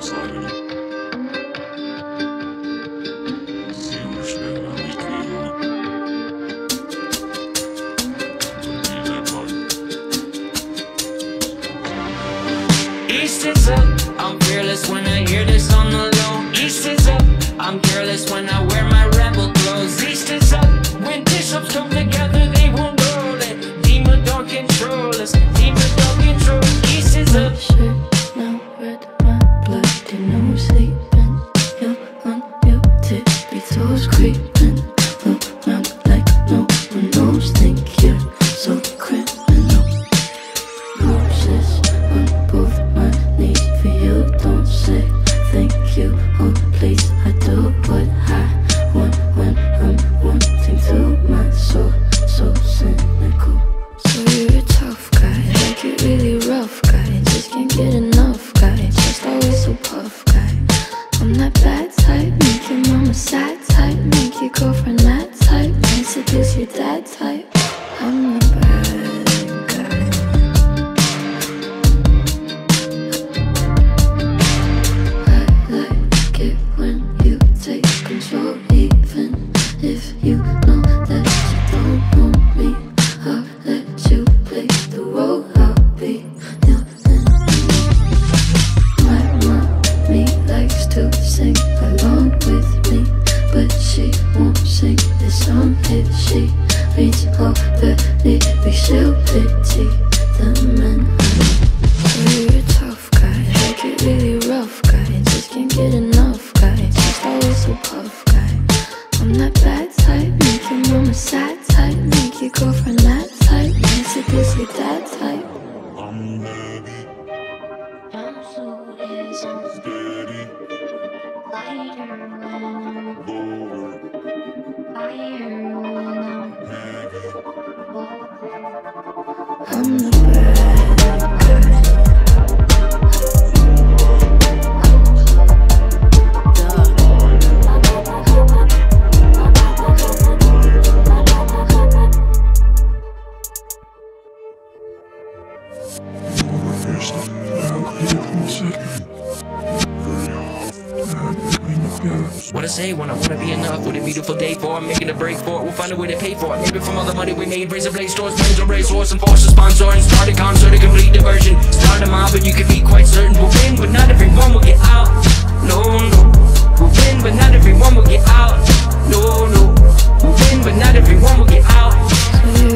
East is up, I'm fearless when I hear this on the low. East is up, I'm careless when I wear my rebel clothes. East is up, when bishops come together they won't roll it. Demon don't control us, demon don't control. East is up. Shirt now red, my blood, you know sleeping. You're on your tippy toes creeping around like no one knows. Think you're so criminal. Roses on both my knees for you. Don't say thank you, oh please. I do what I want when I'm wanting to. My soul so cynical. So you're a tough guy, like you're really rough guy. Just can't get enough guy, just always so puff guy. I'm that bad type, make your mama sad type, make your girlfriend that type, and seduce your dad type. I'm the bad guy. I like it when you take control, even if you know that you don't want me. I'll let you play the role, I'll be your enemy. My mommy likes to sing along with me, but she won't sing this song if she reads all the lyrics. She'll pity the men. So you're a tough guy, like you're really rough guy. Just can't get enough guy, just always so puff guy. I'm that bad type, make your mama sad type, make your girlfriend that type, and seduce your dad type. I'm ready. I'm so easy. Steady. Lighter when I'm Lower. higher when I'm Heavy. lower. I'm the bad guy. What I say when I wanna be enough. What a beautiful day for it, making a break for it. We'll find a way to pay for it. Maybe from all the money we made, razor blade stores, planes on race horse, and force a sponsor and start a concert, a complete diversion. Start a mob, but you can be quite certain we'll win, but not everyone will get out. No, no, we'll win, but not everyone will get out. No, no, we'll win, but not everyone will get out. So